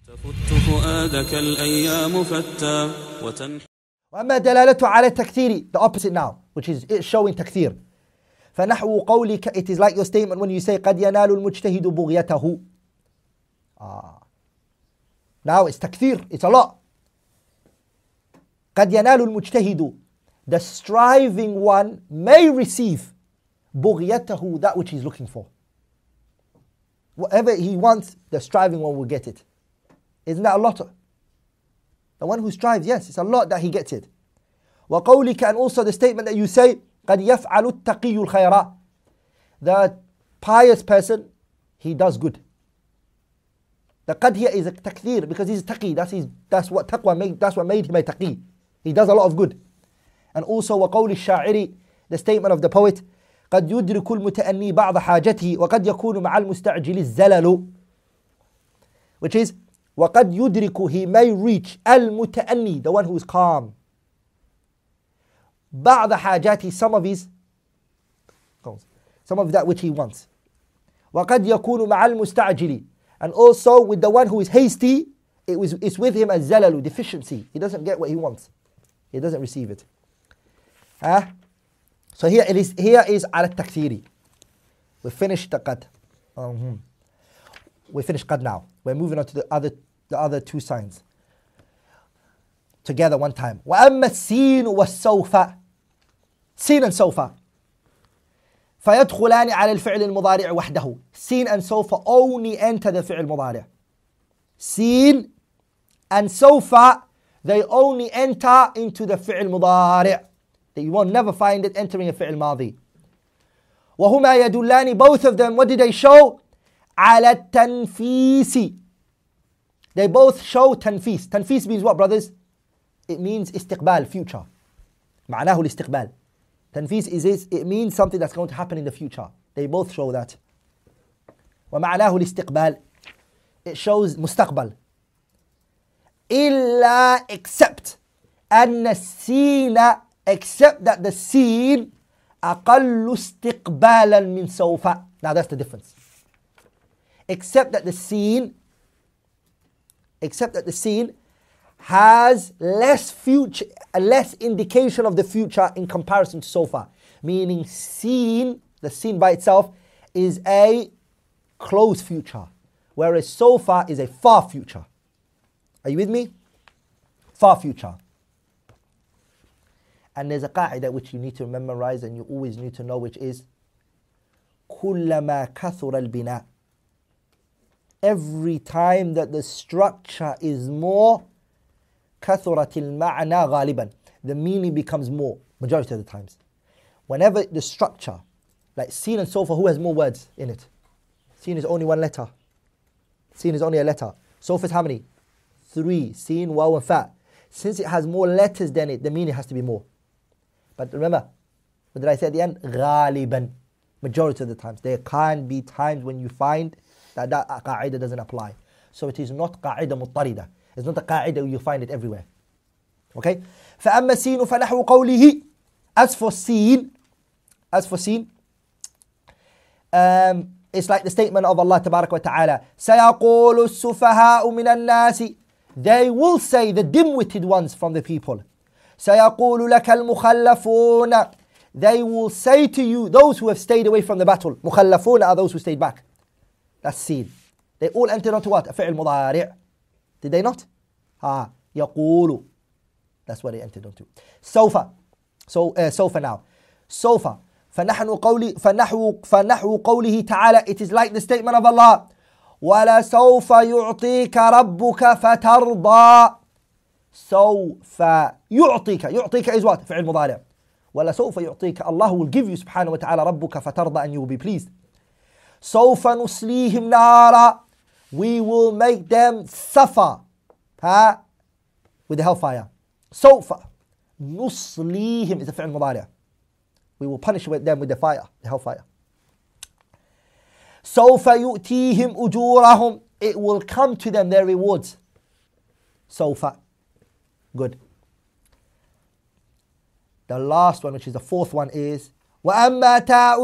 تفت فؤادك الأيام فتى وأما دلالته على التكثير, the opposite now, which is showing تكثير. فنحو قولك, it is like your statement when you say قد ينال المجتهد بغيته. Now it's تكثير, it's a lot. قد ينال المجتهد, the striving one may receive بغيته, that which he's looking for. Whatever he wants, the striving one will get it. Isn't that a lot? The one who strives, yes, it's a lot that he gets it. وقولك, and also the statement that you say قد يفعل التقي الخيرات, the pious person, he does good. The qad here is a takthir because he's taqi, that's what taqwa made, that's what made him a taqi. He does a lot of good. And also وقول الشاعر, the statement of the poet, قد يدرك المتأني بعض حاجته وقد يكون مع المستعجل الزلل, which is وقد يدرك, he may reach المتأني, the one who is calm, بعض حاجاته, some of that which he wants. وقد يكون مع المستعجل, and also with the one who is hasty, it's with him as zalalu, deficiency. He doesn't get what he wants. He doesn't receive it. So here is على التكثير. We finished the qad. We finished qad now. We're moving on to the other two signs. Together one time. وأما السين والسوف, سين and سوف, فيدخلان على الفعل المضارع وحده. سين and سوف only enter the فعل المضارع. سين and سوف, they only enter into the فعل المضارع. You won't never find it entering a فعل ماضي. وهما يدلان, both of them, what did they show? على التنفيس. They both show تنفيس. تنفيس means what, brothers? It means استقبال, future. معناه الاستقبال. تنفيس it means something that's going to happen in the future. They both show that. ومعناه الاستقبال, it shows مستقبل. إلا except أن السين, except that the seen أقل استقبالا من سوف. Now that's the difference. Except that the seen has less future, less indication of the future in comparison to sofa. Meaning seen, the seen by itself, is a close future, whereas sofa is a far future. Are you with me? Far future. And there's a qa'idah which you need to memorize and you always need to know, which is كُلَّمَا كَثُرَ الْبِنَاء. Every time that the structure is more, كَثُرَتِ الْمَعْنَى غَالِبًا, the meaning becomes more, majority of the times. Whenever the structure, like seen and sofa, who has more words in it? Seen is only one letter. Seen is only a letter. Sofa is how many? 3. Seen, waw and fa. Since it has more letters than it, the meaning has to be more. But remember, what did I say at the end? غالبا. Majority of the times. There can be times when you find that qa'idah doesn't apply. So it is not qa'idah مضطردة. It's not a qa'idah you find it everywhere. Okay? فأما السين فنحو قوله. As for seen, it's like the statement of Allah تبارك وتعالى. سيقول السفهاء من الناس. They will say, the dim-witted ones from the people. سيقول لك المخلفون. They will say to you, those who have stayed away from the battle. مخلفون are those who stayed back. That's seen. They all entered onto what? A فعل مضارع. Did they not? يقول. That's what they entered onto. سوف. سوف now. سوف. فنحو قوله تعالى. It is like the statement of Allah. وَلَسَوْفَ يُعْطِيكَ رَبُّكَ فَتَرْضَى. سوف يعطيك. يعطيك is what? فعل مضارع. وَلَسَوْفَ يُعْطِيكَ. Allah will give you subhanahu wa ta'ala رَبُّكَ فَتَرْضَى, and you will be pleased. سَوْفَ نُصْلِيهِمْ نَارًا. We will make them suffer with the hellfire. سَوْفَ نُصْلِيهِمْ is a فعل مضارع. We will punish them with the fire, the hellfire. سَوْفَ يُؤْتِيهِمْ أُجُورَهُمْ. It will come to them, their rewards. سَوْفَ. Good. The last one, which is the fourth one, is وَأَمَّا تَاءُ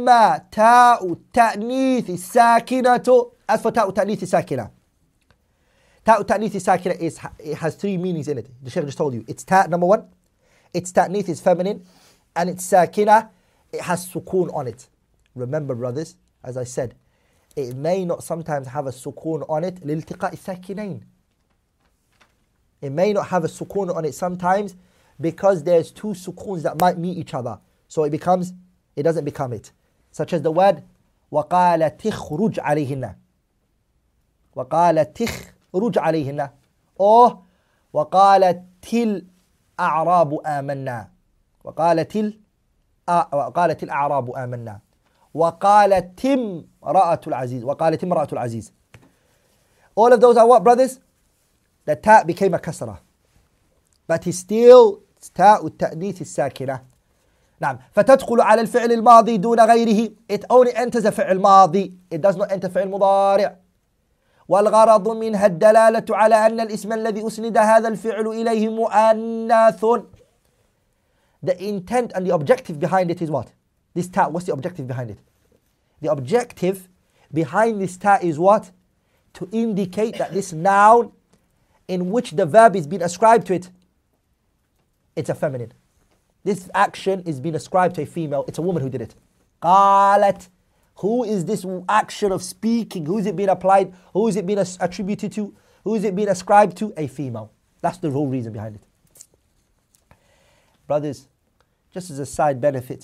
التَّأْنِيثِ السَّاكِنَةُ. As for تاء التأنيث الساكنة, Ta'u ta'nith sakina it has three meanings in it. The Shaykh just told you. It's ta' number one. Its ta'nith is feminine. And its sakina, it has sukoon on it. Remember, brothers, as I said, it may not sometimes have a sukoon on it. لِالْتِقَاءِ السَّاكِنَيْن. It may not have a sukoon on it sometimes because there's two sukoons that might meet each other. So it doesn't become it. Such as the word وَقَالَ تِخْرُجْ عَلَيْهِنَّ. وَقَالَ تِخْرُجْ عَلَيْهِنَّ. Or وَقَالَ تِلْ أَعْرَابُ آمَنَّا. وَقَالَتِ الْأَعْرَابُ آمَنَّا. وَقَالَتِ امْرَأَةُ الْعَزِيزِ. وَقَالَتِ امْرَأَةُ الْعَزِيزِ. All of those are what, brothers? The ta' became a kasrah. But it's still تاء التأنيث الساكنة. نعم. فتدخل على الفعل الماضي دون غيره. It only enters a فعل ماضي. It does not enter فعل مضارع. والغرض منها الدلالة على أن الاسم الذي أسند هذا الفعل إليه مؤنث. The intent and the objective behind it is what? This ta', what's the objective behind it? The objective behind this ta' is what? To indicate that this noun in which the verb is being ascribed to it, it's a feminine. This action is being ascribed to a female. It's a woman who did it. قالت. Who is this action of speaking? Who is it being applied? Who is it being attributed to? Who is it being ascribed to? A female. That's the whole reason behind it. Brothers, just as a side benefit,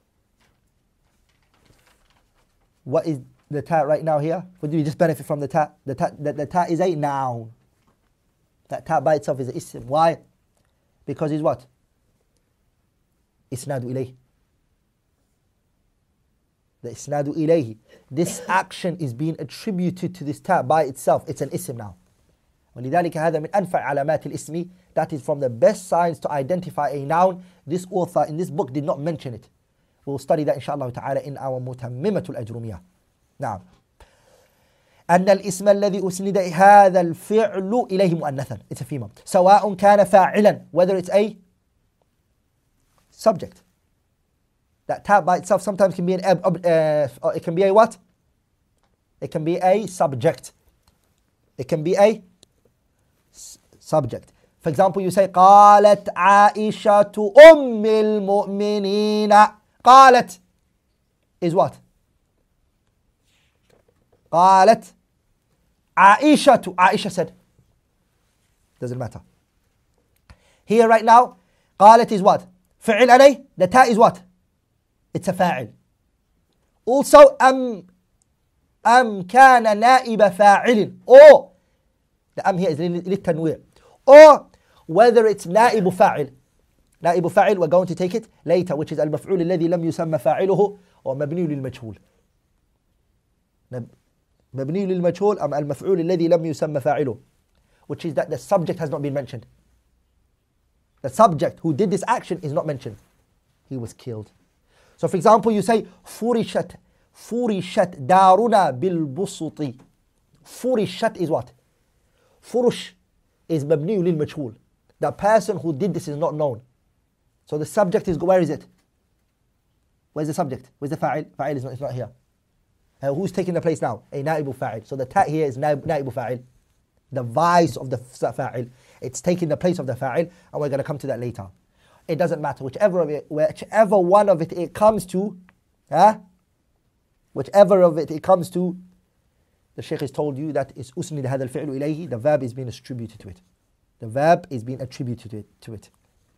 what is the ta' right now here? What do we just benefit from the ta'? The ta' is a noun. That ta' by itself is an ism. Why? Because it's what? Isnadu ilayhi. The isnadu ilayhi. This action is being attributed to this ta' by itself. It's an ism now. ولذلك هذا من أنفع علامات الاسم. That is from the best signs to identify a noun. This author in this book did not mention it. We'll study that inshallah ta'ala in our متممة الأجرمية. نعم. أن الاسم الذي أسند هذا الفعل إليه مؤنثا. It's a female. سواء كان فاعلا. Whether it's a subject. That ta' by itself sometimes can be it can be a what? It can be a subject. It can be a subject. For example, you say قالت عائشة أم المؤمنين. قالت is what? قالت عائشة. Aisha said. Doesn't matter. Here right now, قالت is what? فعل عليه. The ta' is what? It's a فاعل. Also أم كان نائب فاعل. Or the here is للتنويع. Or whether it's نائب فاعل. نائب فاعل, we're going to take it later, which is المفعول الذي لم يسمى فاعله or مبني للمجهول. مبني للمجهول أم المفعول الذي لم يسمى فاعله, which is that the subject has not been mentioned. The subject who did this action is not mentioned. He was killed. So for example, you say فرشت دارنا بالبسط. فرشت is what? فرش is مبني للمجهول. The person who did this is not known. So the subject is, where is it? Where's the subject? Where's the fa'il? Fa'il is not here. Who's taking the place now? A na'ibu fa'il. So the ta' here is na'ibu fa'il. The vice of the fa'il. It's taking the place of the fa'il, and we're going to come to that later. It doesn't matter. Whichever one of it comes to, whichever of it comes to, the Shaykh has told you that it's usnid hadha al-fi'lu ilayhi. The verb is being attributed to it. The verb is being attributed to it.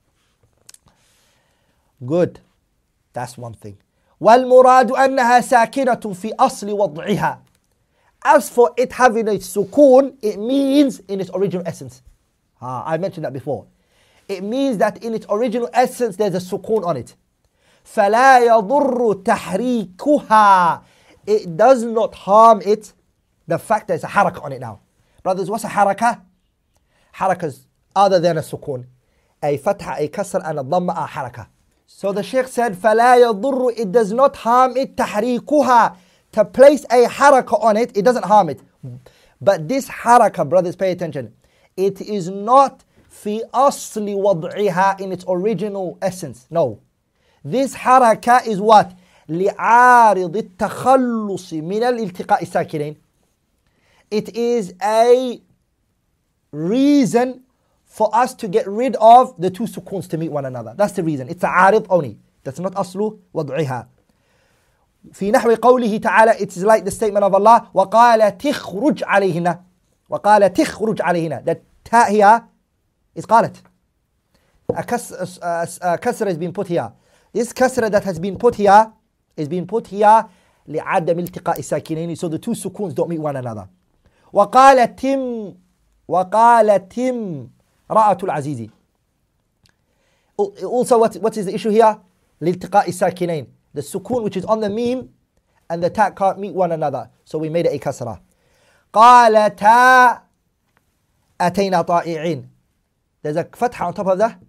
Good. That's one thing. وَالْمُرَادُ أَنَّهَا سَاكِنَةٌ فِي أَصْلِ وَضْعِهَا. As for it having a sukoon, it means in its original essence. I mentioned that before. It means that in its original essence there's a sukoon on it. فَلَا يَضُرُّ تَحْرِيكُهَا. It does not harm it, the fact that there's a harakah on it now. Brothers, what's a harakah? Harakas other than a sukoon. A fatha, a kasr and a dhamma are harakah. So the Shaykh said, فَلَا يَضُرُّ. It does not harm it, تَحْرِيكُهَا. To place a harakah on it, it doesn't harm it. But this harakah, brothers, pay attention. It is not في أصل وضعها, in its original essence. No. This harakah is what? لعارض التخلص من الالتقاء الساكنين. It is a reason for us to get rid of the two sukoons to meet one another. That's the reason. It's a عارض only. That's not أصل وضعها. في نحو قوله تعالى, it is like the statement of Allah, وقال تخرج عليهن. وقال تخرج عليهن. The ta here is قالت. A kasra has been put here. This kasra that has been put here is being put here لعدم التقاء الساكنين, so the two sukoons don't meet one another. وقال تم رأة العزيز. Also what is the issue here? لالتقاء الساكنين. The sukoon which is on the meme and the ta can't meet one another, so we made it a kasra. قالتا أتينا طائعين. There's a fatha on top of the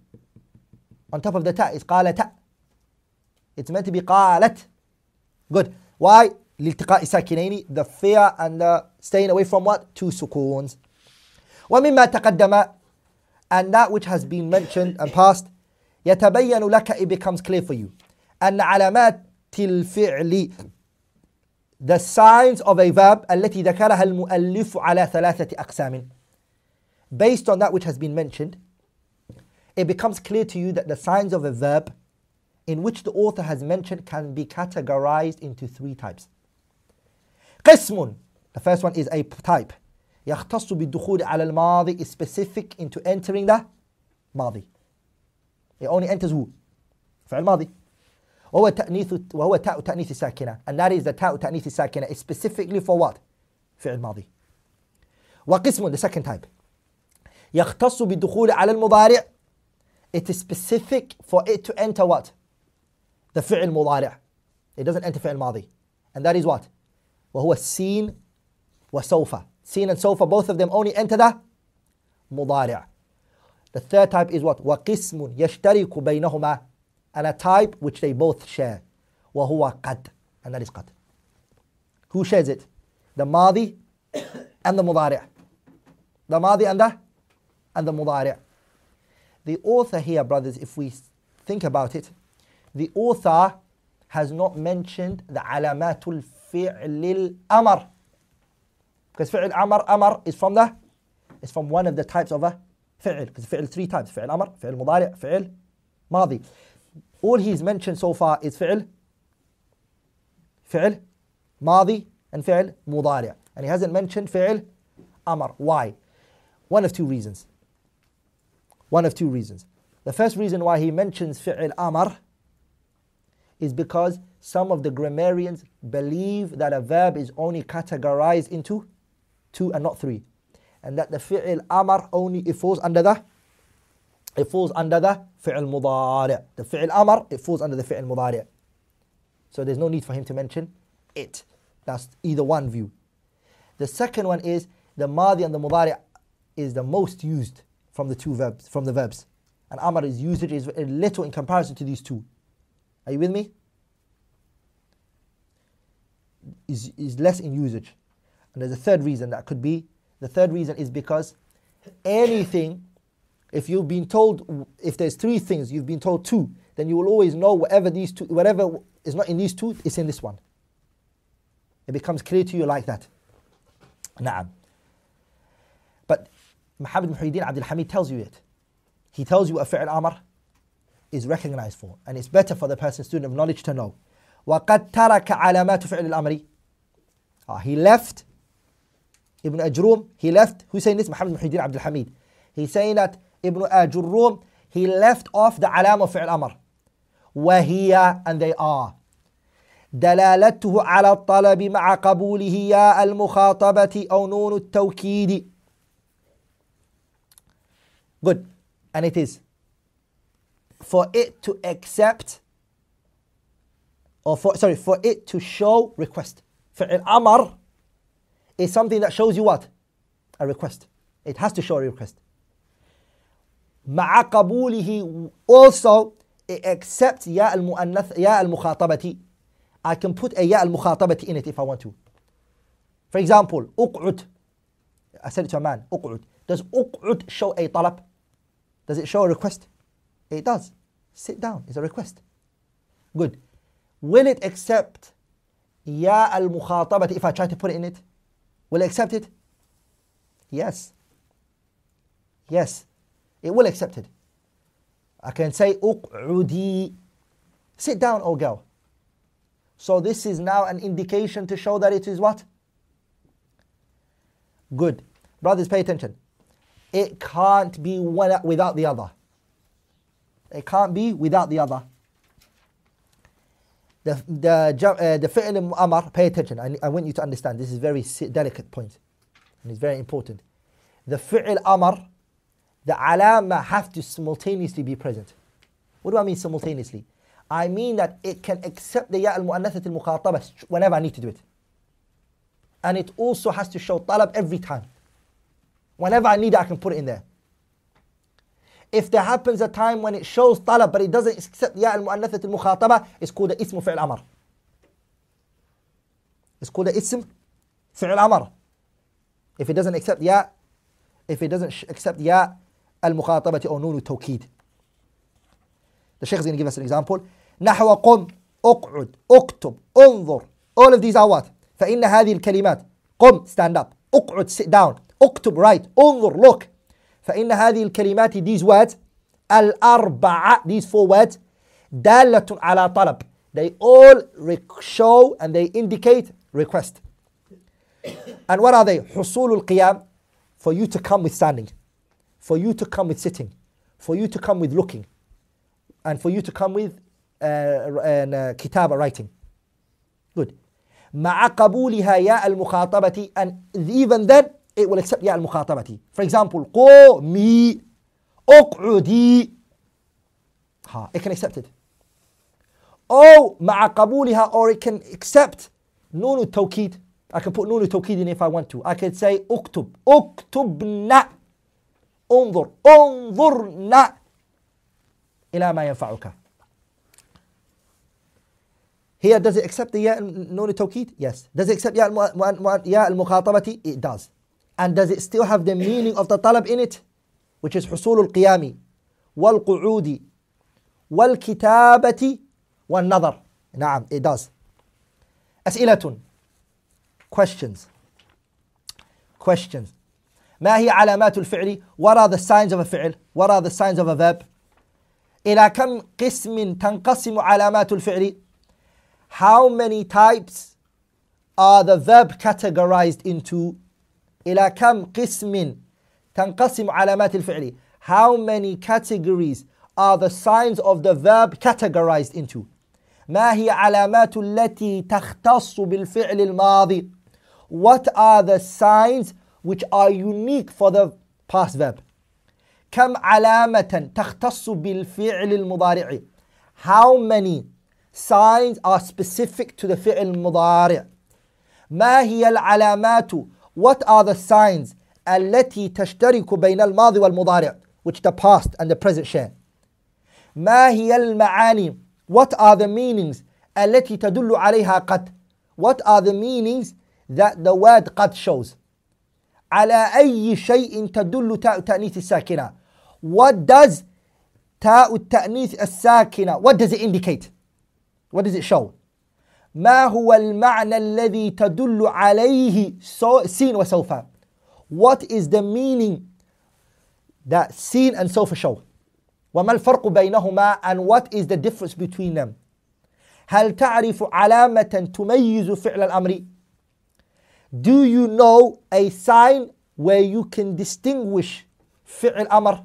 ta. It's قالتا. It's meant to be قالت. Good. Why? لالتقاء الساكنين, the fear and the staying away from what? Two sukoons. ومما تقدم, and that which has been mentioned and passed, يتبين لك, it becomes clear for you. أن علامات الفعل, the signs of a verb, التي ذكرها المؤلف على ثلاثة أقسام. Based on that which has been mentioned, it becomes clear to you that the signs of a verb in which the author has mentioned can be categorized into three types. قسم, the first one is a type. يختص بالدخول على الماضي, is specific into entering the ماضي. It only enters who? فعل ماضي. وهو تاء تأنيث الساكنة, and that is the تاء تأنيث الساكنة is specifically for what? فعل ماضي. وقسم, the second type. يختص بالدخول على المضارع, it is specific for it to enter what? The فعل مضارع. It doesn't enter فعل ماضي, and that is what? وهو السين وسوف. Sin and sofa, both of them only enter the مضارع. The third type is what? وقسم يشترك بينهما, and a type which they both share. وهو قد, and that is قد. Who shares it? The ماضي and the مضارع. The ماضي and the مضارع. The author here, brothers, if we think about it, the author has not mentioned the علامات الفعل الأمر. Because فعل أمر is from one of the types of a فعل. Because فعل three types. فعل أمر, فعل مضارع, فعل ماضي. All he's mentioned so far is فعل ماضي and فعل مضارع. And he hasn't mentioned فعل أمر. Why? One of two reasons. The first reason why he mentions فعل أمر is because some of the grammarians believe that a verb is only categorized into two and not three, and that the fi'l amr only falls under the fi'l mudari'. The fi'l amr, it falls under the fi'l mudari'. So there's no need for him to mention it. That's either one view. The second one is the madi and the mudari' is the most used from the verbs, and amr is usage is little in comparison to these two. Are you with me? Is less in usage. And there's a third reason that could be. The third reason is because anything, if you've been told, if there's three things, you've been told two, then you will always know whatever is not in these two, it's in this one. It becomes clear to you like that. Na'am. But Muhammad Muhyiddin Abdul Hamid tells you it. He tells you what fi'l amr is recognized for, and it's better for the person, student of knowledge, to know. وَقَدْ تَرَكَ عَلَامَاتُ فِعْلِ الْأَمْرِ. He left, Ibn Ajurrum, he left, who's saying this? Muhammad Muhyiddin Abdul Hamid. He's saying that Ibn Ajurrum, he left off the alam of fi'l amr. وَهِيَ, and they are. دلالته على الطلب مع قبوله يا المخاطبة أو نون التوكيد. Good. And it is for it to accept, or for it to show request. Fi'l amr is something that shows you what? A request. It has to show a request. مع قبوله, also it accepts يا المؤنث يا المخاطبة. I can put a ya al-mukhatabati in it if I want to. For example, uq'ud. I said it to a man, uq'ud. Does uq'ud show a talab? Does it show a request? It does. Sit down, it's a request. Good. Will it accept ya al-mukhatabati if I try to put it in it? Will it accept it? Yes. Yes, it will accept it. I can say uq'udi, sit down, O girl. So this is now an indication to show that it is what? Good. Brothers, pay attention. It can't be one without the other. It can't be without the other. The fi'l amar, pay attention. I want you to understand. This is a very delicate point. And it's very important. The fi'l amar, the alama have to simultaneously be present. What do I mean simultaneously? I mean that it can accept the ya al-mu'annathat al-mukhatabah whenever I need to do it. And it also has to show talab every time. Whenever I need it, I can put it in there. If there happens a time when it shows talab but it doesn't accept ya al-mu'annathat al-mukhatabah, it's called the ism fi'l amar. It's called the ism fi'l amar. If it doesn't accept ya, accept ya al-mukhatabati or nunu tawkeed. The Shaykh is going to give us an example. نحو قم, اقعد, اكتب, انظر. All of these are what? فإن هذه الكلمات. قم, stand up. اقعد, sit down. اكتب, write. انظر, look. فإن هذه الكلمات, these words, الأربعة, these 4 words, دالة على طلب. They all show and they indicate request. And what are they? حصول القيام, for you to come with standing, for you to come with sitting, for you to come with looking, and for you to come with kitaba, writing. Good. مع قبولها ياء المخاطبة, and even then it will accept ياء المخاطبة. For example, قومي, اقعدي. It can accept it. Or مع قبولها, or it can accept نون التوكيد. I can put نون التوكيد in if I want to. I can say اكتب, اكتبنا, انظر, انظرنا إلى ما ينفعك. Here, does it accept the ya نون التوكيد? Yes. Does it accept ya المخاطبة? It does. And does it still have the meaning of the talab in it? Which is حصول القيام والقعود والكتابة والنظر. نعم, it does. أسئلة. Questions. ما هي علامات الفعل? What are the signs of a فعل? What are the signs of a verb? إلى كم قسم تنقسم علامات الفعل? How many types are the verb categorized into? إلى كم قسم تنقسم علامات الفعل? How many categories are the signs of the verb categorized into? ما هي علامات التي تختص بالفعل الماضي? What are the signs which are unique for the past verb? كم علامة تختص بالفعل المضارع? How many signs are specific to the فعل المضارع? ما هي العلامات? What are the signs التي تشترك بين الماضي والمضارع, which the past and the present share? ما هي المعاني? What are the meanings التي تدل عليها قد? What are the meanings that the word قد shows? على أي شيء تدل تاء التأنيث الساكنة? What does تاء التأنيث الساكنة, what does it indicate? What does it show? ما هو المعنى الذي تدل عليه سين وسوف? What is the meaning that سين and سوف show? وما الفرق بينهما, and what is the difference between them? هل تعرف علامة تميز فعل الأمر? Do you know a sign where you can distinguish فعل أمر?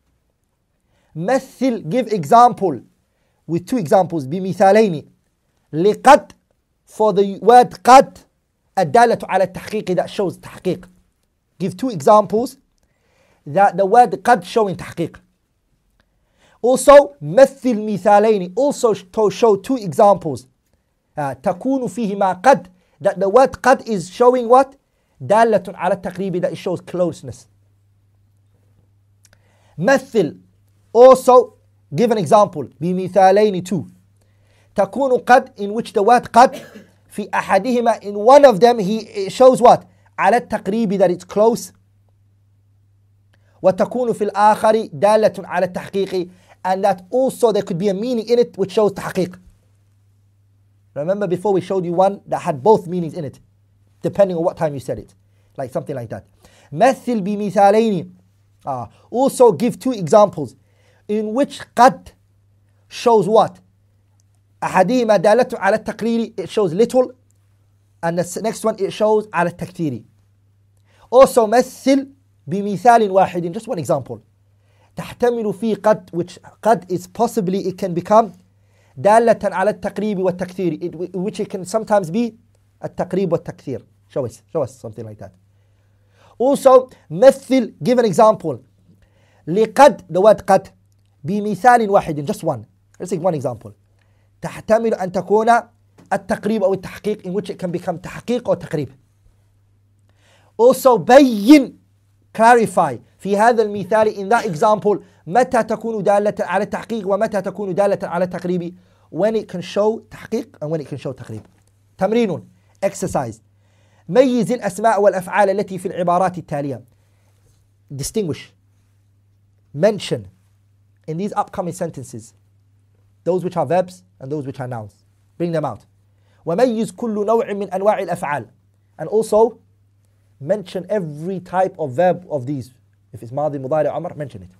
مثل, give example with 2 examples. بمثالين. لقد, for the word قد, الدالة على التحقيق, that shows تحقيق. Give 2 examples that the word قد showing تحقيق. Also مثل مثالين, also to show 2 examples. تكون فيهما قد, that the word قد is showing what? دالة على التقريب, that it shows closeness. مثل, also give an example. بمثالين 2. تكون قد, in which the word قد في أحدهما, in one of them it shows what? على التقريب, that it's close. وتكون في الآخر دالة على التحقيق, and that also there could be a meaning in it which shows تحقيق. Remember before we showed you one that had both meanings in it, depending on what time you said it. Like something like that. مثل بمثالين. Also give 2 examples in which قد shows what? أحدهما دالة على التقرير, it shows little, and the next one it shows على التكثير. Also مثل بمثال واحد, just one example. تحتمل فيه قد, which قد is possibly it can become دالة على التقريب والتكثير, which it can sometimes be التقريب والتكثير. Show us something like that. Also مثل, give an example. لقد, the word قد, بمثال واحد, just one. Let's take one example. تحتمل أن تكون التقريب أو التحقيق, in which it can become تحقيق أو تقريب. Also بين, clarify في هذا المثال, in that example, متى تكون دالة على التحقيق ومتى تكون دالة على التقريب, when it can show تحقيق and when it can show تقريب. تمرين, exercise. ميز الأسماء والأفعال التي في العبارات التالية. Distinguish, mention in these upcoming sentences those which are verbs and those which are nouns. Bring them out. وميز كل نوع من أنواع الأفعال, and also mention every type of verb of these. If it's ماضي مضارع أمر, mention it.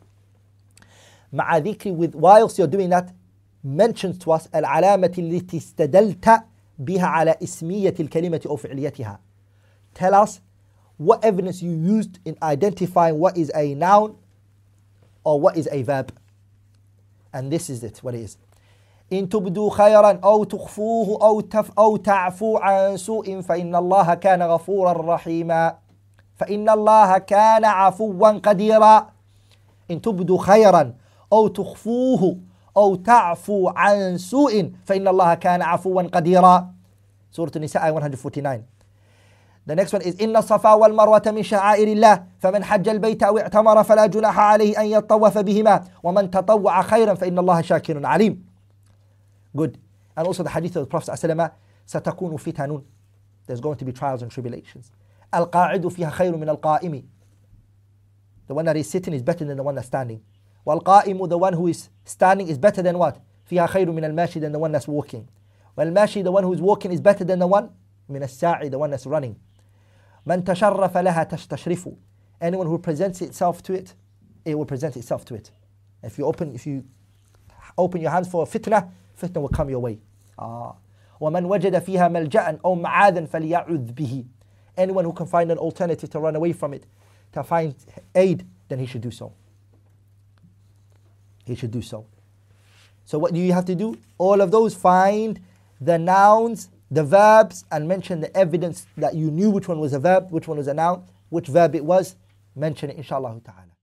مع ذكر, with, whilst you're doing that, mention to us العلامة التي استدلت بها على اسمية الكلمة أو فعليتها. Tell us what evidence you used in identifying what is a noun or what is a verb. And this is it, what it is. إن تبدوا خيرا أو تخفوه أو تعفو عن سوء فإن الله كان غفورا رحيما. فإن الله كان عفوا قديرا. إن تبدوا خيرا أو تخفوه أو تعفو عن سوء فإن الله كان عفوا قديرا. سورة النساء 149. The next one is إن الصفا والمروة من شعائر الله فمن حج البيت أو اعتمر فلا جناح عليه أن يطوف بهما ومن تطوع خيرا فإن الله شاكر عليم. Good. And also the hadith of the Prophet ﷺ, ستكون فتن, there's going to be trials and tribulations. القاعد فيها خير من القائم. The one that is sitting is better than the one that's standing. والقائم, the one who is standing, is better than what? فيها خير من الماشي, than the one that's walking. والماشي, the one who is walking, is better than the one من الساعي, the one that's running. من تشرف لها تشرف. Anyone who presents itself to it, it will present itself to it. If you open your hands for a fitna will come your way. ومن وجد فيها ملجأ أو معاذا فليعذ به. Anyone who can find an alternative to run away from it, to find aid, then he should do so. He should do so. So what do you have to do? All of those, find the nouns, the verbs, and mention the evidence that you knew which one was a verb, which one was a noun, which verb it was. Mention it, inshallah ta'ala.